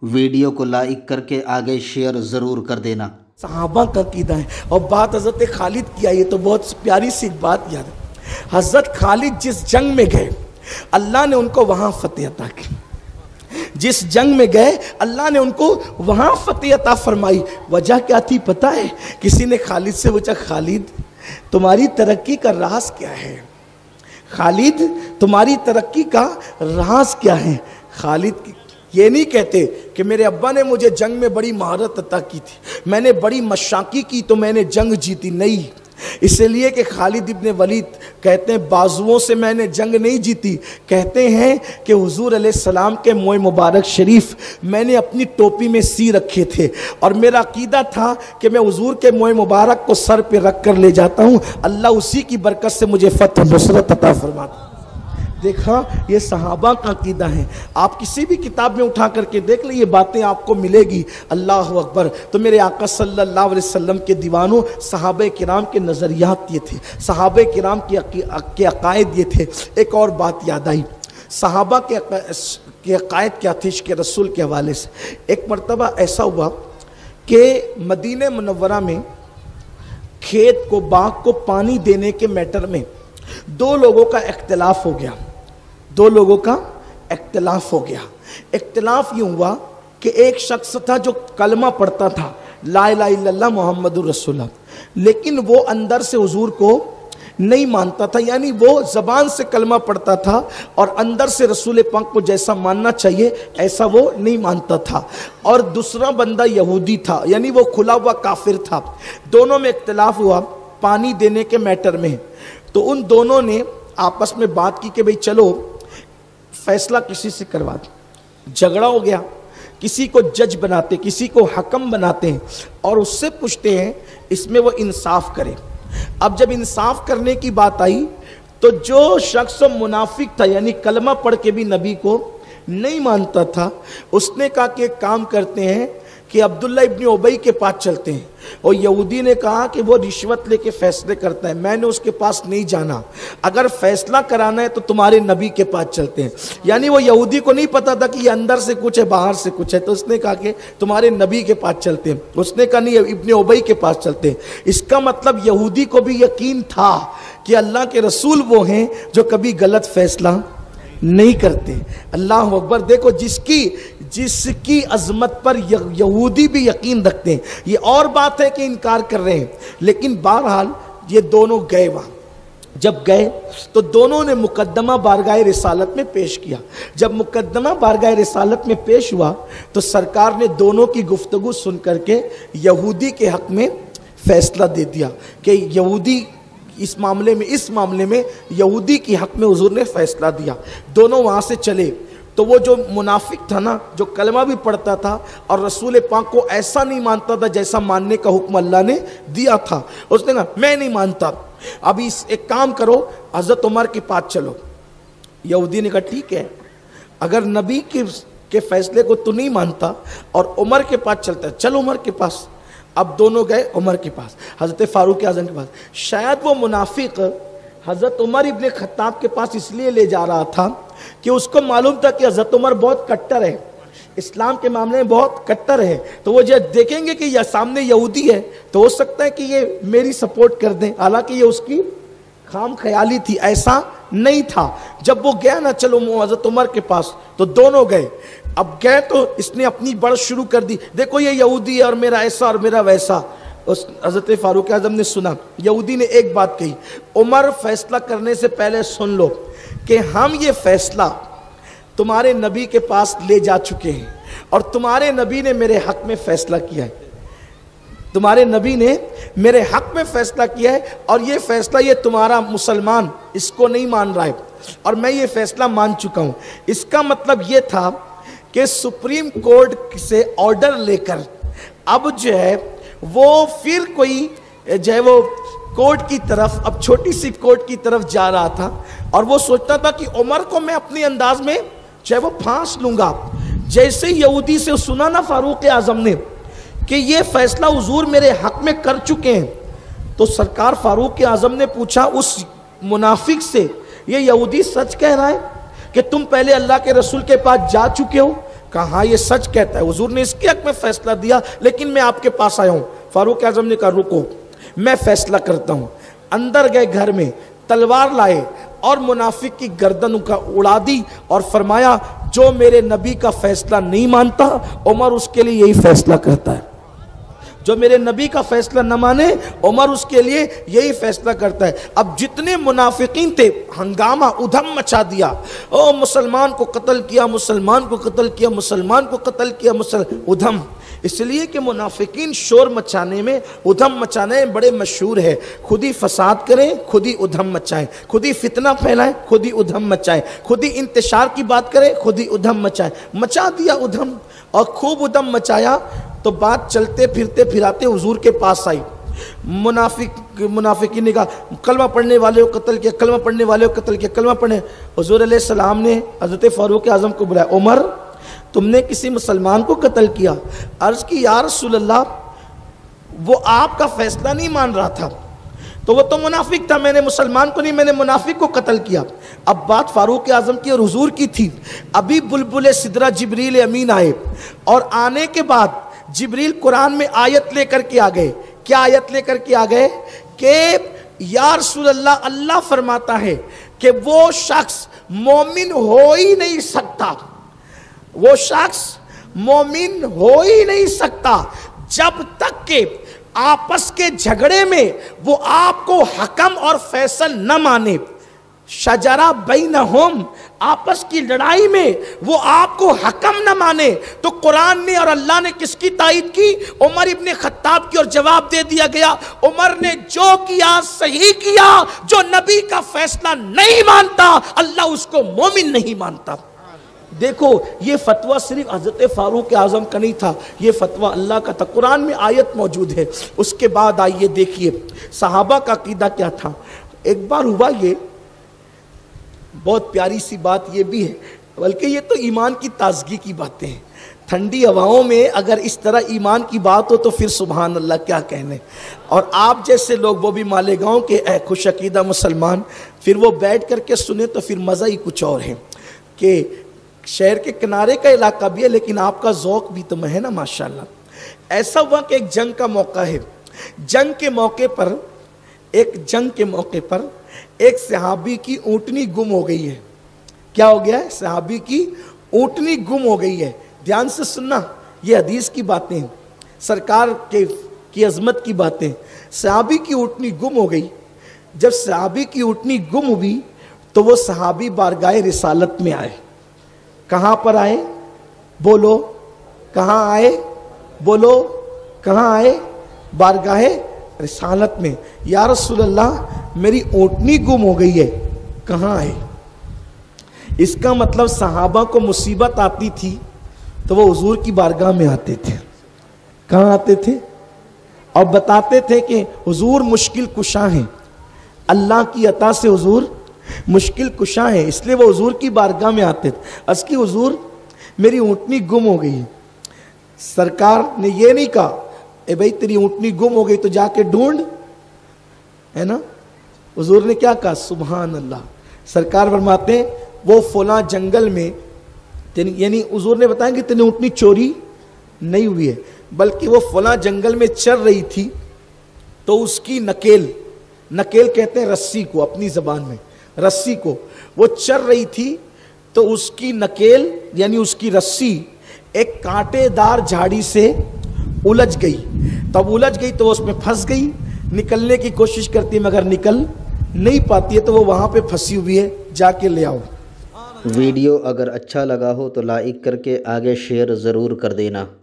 Video को like करके आगे शेयर ज़रूर कर देना। सहाबा का कीदा है। और बात हज़रत खालिद की आई है तो बहुत प्यारी सी बात याद है। हज़रत खालिद जिस जंग में गए अल्लाह ने उनको वहाँ फतेह अता की। जिस जंग में गए अल्लाह ने उनको वहाँ फतेह अता फरमाई। वजह क्या थी पता है? किसी ने खालिद से पूछा, खालिद तुम्हारी तरक्की का राज क्या है? खालिद तुम्हारी तरक्की का राज क्या है? खालिद ये नहीं कहते कि मेरे अब्बा ने मुझे जंग में बड़ी महारत अता की थी, मैंने बड़ी मशाकी की तो मैंने जंग जीती। नहीं, इसलिए कि खालिद इब्ने वलीद कहते हैं बाजुओं से मैंने जंग नहीं जीती। कहते हैं कि हुजूर अलैहिस्सलाम के मोए मुबारक शरीफ मैंने अपनी टोपी में सी रखे थे और मेरा अकीदा था कि मैं हुजूर के मोए मुबारक को सर पे रख कर ले जाता हूँ, अल्लाह उसी की बरकत से मुझे फतह नुसरत अता फरमाता। देखा, ये सहाबा का अकीदा है। आप किसी भी किताब में उठा करके देख ले, ये बातें आपको मिलेगी। अल्लाह अकबर। तो मेरे आका सल्लल्लाहु अलैहि वसल्लम के दीवानों, सहाबे किराम के नज़रियात ये थे, सहाबे किराम के अकायद ये थे। एक और बात याद आई, सहाबा के अकायद क्या थे इश्क़ रसूल के हवाले से। एक मरतबा ऐसा हुआ कि मदीने मुनव्वरा में खेत को, बाग को पानी देने के मैटर में दो लोगों का इख्तिलाफ हो गया। दो लोगों का इख्तिलाफ हो गया। इख्तिलाफ यूँ हुआ कि एक शख्स था जो कलमा पढ़ता था, ला इलाहा इल्लल्लाह मुहम्मदुर रसूलुल्लाह, लेकिन वो अंदर से हुजूर को नहीं मानता था। यानी वो ज़बान से कलमा पढ़ता था और अंदर से रसूल पाक को जैसा मानना चाहिए ऐसा वो नहीं मानता था। और दूसरा बंदा यहूदी था, यानी वो खुला हुआ काफिर था। दोनों में इख्तिलाफ हुआ पानी देने के मैटर में। तो उन दोनों ने आपस में बात की कि भाई चलो फैसला किसी से करवा दो। झगड़ा हो गया, किसी को जज बनाते, किसी को हकम बनाते हैं और उससे पूछते हैं इसमें वो इंसाफ करे। अब जब इंसाफ करने की बात आई तो जो शख्स मुनाफिक था, यानी कलमा पढ़ के भी नबी को नहीं मानता था, उसने कहा कि एक काम करते हैं कि अब्दुल्ला इब्न उबई के पास चलते हैं। और यहूदी ने कहा कि वो रिश्वत लेके फैसले करता है, मैंने उसके पास नहीं जाना, अगर फैसला कराना है तो तुम्हारे नबी के पास चलते हैं। यानी वो यहूदी को नहीं पता था कि ये अंदर से कुछ है बाहर से कुछ है, तो उसने कहा कि तुम्हारे नबी के पास चलते हैं। उसने कहा नहीं, इब्न उबई के पास चलते हैं। इसका मतलब यहूदी को भी यकीन था कि अल्लाह के रसूल वो हैं जो कभी गलत फैसला नहीं करते। अल्लाह अकबर। देखो, जिसकी अजमत पर यहूदी भी यकीन रखते हैं। ये और बात है कि इनकार कर रहे हैं, लेकिन बहरहाल ये दोनों गए वहाँ। जब गए तो दोनों ने मुकद्दमा बारगाह रिसालत में पेश किया। जब मुकद्दमा बारगाह रिसालत में पेश हुआ तो सरकार ने दोनों की गुफ्तगू सुन करके यहूदी के हक में फैसला दे दिया कि यहूदी इस मामले में यहूदी के हक में हुजूर ने फैसला दिया। दोनों वहाँ से चले तो वो जो मुनाफिक था ना, जो कलमा भी पढ़ता था और रसूल पाक को ऐसा नहीं मानता था जैसा मानने का हुक्म अल्लाह ने दिया था, उसने कहा मैं नहीं मानता, अभी एक काम करो हज़रत उमर के पास चलो। यहूदी ने कहा ठीक है, अगर नबी के फैसले को तू नहीं मानता और उमर के पास चलता है, चल उमर के पास। अब दोनों गए उमर के पास, हज़रत फारूक आज़म के पास। शायद वो मुनाफिक हज़रत उमर इब्ने खत्ताब के पास इसलिए ले जा रहा था कि उसको मालूम था कि हज़रत उमर बहुत कट्टर है, इस्लाम के मामले में बहुत कट्टर है। तो वो जब देखेंगे कि यह सामने यहूदी है तो हो सकता है कि ये मेरी सपोर्ट कर दें। हालांकि ये उसकी खाम ख्याली थी, ऐसा नहीं था। जब वो गया ना, चलो हज़रत उमर के पास, तो दोनों गए। अब गए तो इसने अपनी बढ़ शुरू कर दी, देखो ये यहूदी है और मेरा ऐसा और मेरा वैसा। उस हज़रत फारूक आज़म ने सुना, यहूदी ने एक बात कही, उमर फैसला करने से पहले सुन लो कि हम ये फैसला तुम्हारे नबी के पास ले जा चुके हैं और तुम्हारे नबी ने मेरे हक में फैसला किया है। तुम्हारे नबी ने मेरे हक में फैसला किया है और ये फैसला ये तुम्हारा मुसलमान इसको नहीं मान रहा है और मैं ये फैसला मान चुका हूँ। इसका मतलब ये था कि सुप्रीम कोर्ट से ऑर्डर लेकर अब जो है वो फिर कोई जो है वो कोर्ट की तरफ, अब छोटी सी कोर्ट की तरफ जा रहा था और वो सोचता था कि उमर को मैं अपने अंदाज में चाहे वो फांस लूंगा। जैसे यहूदी से सुना ना फारूक आज़म ने कि ये फैसला हुजूर मेरे हक में कर चुके हैं, तो सरकार फारूक आज़म ने पूछा उस मुनाफिक से, ये यहूदी सच कह रहा है कि तुम पहले अल्लाह के रसूल के पास जा चुके हो? कहा हाँ ये सच कहता है, हुजूर ने इसके हक में फैसला दिया, लेकिन मैं आपके पास आया हूँ। फारूक आजम ने कहा रुको, मैं फैसला करता हूँ। अंदर गए घर में, तलवार लाए और मुनाफिक की गर्दन का उड़ा दी और फरमाया जो मेरे नबी का फैसला नहीं मानता उमर उसके लिए यही फैसला करता है। जो मेरे नबी का फैसला न माने उमर उसके लिए यही फैसला करता है। अब जितने मुनाफिकीन थे हंगामा उधम मचा दिया, ओ मुसलमान को कत्ल किया, मुसलमान को कत्ल किया, मुसलमान को कत्ल किया, उधम। इसलिए कि मुनाफिकीन शोर मचाने में, उधम मचाने में बड़े मशहूर है। खुद ही फसाद करें, खुद ही उधम मचाएं, खुद ही फितना फैलाएं, खुद ही उधम मचाएं, खुद ही इंतशार की बात करें, खुद ही उधम मचाएं। मचा दिया उधम और खूब उधम मचाया तो बात चलते फिरते फिराते हुजूर के पास आई। मुनाफिकीन ने कहा कलमा पढ़ने वाले को कत्ल किया, कलमा पढ़ने वाले को कत्ल किया, कलमा पढ़ने। हुजूर अलैहिस्सलाम ने हज़रत फारूक आज़म को बुलाया, उमर तुमने किसी मुसलमान को कत्ल किया? अर्ज की या रसूल अल्लाह वो आपका फैसला नहीं मान रहा था, तो वो तो मुनाफिक था, मैंने मुसलमान को नहीं, मैंने मुनाफिक को कत्ल किया। अब बात फारूक आज़म की और हुजूर की थी। अभी बुलबुल सिदरा जिब्रील अमीन आए और आने के बाद जिब्रील कुरान में आयत लेकर के आ गए। क्या आयत लेकर के आ गए कि या रसूल अल्लाह, अल्लाह फरमाता है कि वो शख्स मोमिन हो ही नहीं सकता, वो शख्स मोमिन हो ही नहीं सकता जब तक के आपस के झगड़े में वो आपको हकम और फैसल न माने। शजरा बैनहुम, आपस की लड़ाई में वो आपको हकम न माने। तो कुरान ने और अल्लाह ने किसकी तायद की? उमर इब्ने खत्ताब की, और जवाब दे दिया गया उमर ने जो किया सही किया। जो नबी का फैसला नहीं मानता अल्लाह उसको मोमिन नहीं मानता। देखो ये फतवा सिर्फ हज़रत फारूक आज़म का नहीं था, ये फतवा अल्लाह का था, कुरान में आयत मौजूद है। उसके बाद आइए देखिए सहाबा का अकीदा क्या था। एक बार हुआ, ये बहुत प्यारी सी बात ये भी है, बल्कि ये तो ईमान की ताजगी की बातें हैं। ठंडी हवाओं में अगर इस तरह ईमान की बात हो तो फिर सुभान अल्लाह क्या कहने। और आप जैसे लोग, वो भी मालेगांव के खुश अकीदा मुसलमान, फिर वो बैठ करके सुने तो फिर मज़ा ही कुछ और है कि शहर के किनारे का इलाका भी है लेकिन आपका ज़ौक़ भी तो है ना माशाल्लाह। ऐसा हुआ कि एक जंग का मौका है। जंग के मौके पर एक सहाबी की ऊँटनी गुम हो गई है। क्या हो गया है? सहाबी की ऊँटनी गुम हो गई है। ध्यान से सुनना, ये हदीस की बातें, सरकार की अजमत की बातें। सहाबी की ऊँटनी गुम हो गई। जब सहाबी की ऊँटनी गुम हुई तो वो सहाबी बारगाह रिसालत में आए। कहाँ पर आए? बोलो कहाँ आए? बोलो कहाँ आए? बारगाह रिसालत में। या रसूल अल्लाह मेरी ऊँटनी गुम हो गई है, कहाँ आए? इसका मतलब सहाबा को मुसीबत आती थी तो वो हुजूर की बारगाह में आते थे। कहाँ आते थे? और बताते थे कि हुजूर मुश्किल कुशा हैं, अल्लाह की अता से हुजूर मुश्किल कुशा है, इसलिए वो हुजूर की बारगाह में आते थे। अस्की हुजूर मेरी ऊँटनी गुम हो गई। सरकार ने ये नहीं कहा ए भाई तेरी ऊँटनी गुम हो गई तो जाके ढूंढ, है ना। हुजूर ने क्या कहा? सुभान अल्लाह। सरकार फरमाते वो फला जंगल में, यानी हुजूर ने बताया कि तेरी ऊँटनी चोरी नहीं हुई है, बल्कि वो फला जंगल में चल रही थी तो उसकी नकेल कहते हैं रस्सी को, अपनी ज़बान में रस्सी को, वो चल रही थी तो उसकी नकेल यानी उसकी रस्सी एक कांटेदार झाड़ी से उलझ गई। तब उलझ गई तो वो उसमें फंस गई, निकलने की कोशिश करती है मगर निकल नहीं पाती है, तो वो वहाँ पे फंसी हुई है, जाके ले आओ। वीडियो अगर अच्छा लगा हो तो लाइक करके आगे शेयर ज़रूर कर देना।